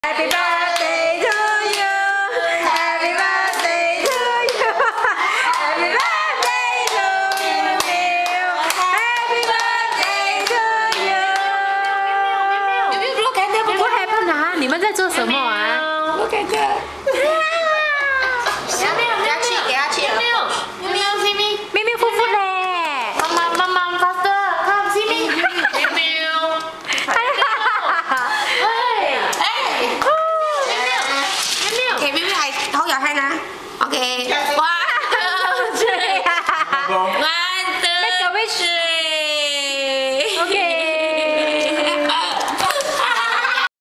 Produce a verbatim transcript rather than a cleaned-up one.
Happy birthday to you. Happy birthday to you. Happy birthday to you. Happy birthday to you. 有没有 look at that? What happened 啊？你们在做什么啊 ？Look at that. 没有，给他气，给他气。没有，没有 ，see me. 咪咪夫妇嘞。 妈妈，妈妈 faster, come see me. 没有，没有。哎，哎，没有，没有。OK， 咪咪係好有聽啦。OK， one。